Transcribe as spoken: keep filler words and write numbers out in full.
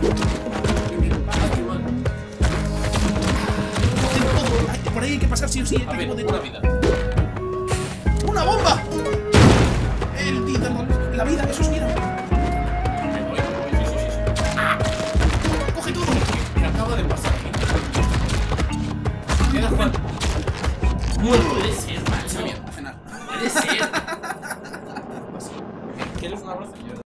Por ahí hay que pasar sí o sí. A ver, una vida. ¡Una bomba! El vida, la vida, eso es vida. Me voy, me voy, sí, sí, sí. ¡Ah! ¡Coge todo! ¿Qué acaba de pasar aquí? Queda Juan. Muerto. Puede ser, macho. Está bien, a cenar. Puede ser. ¿Quieres un abrazo? Yo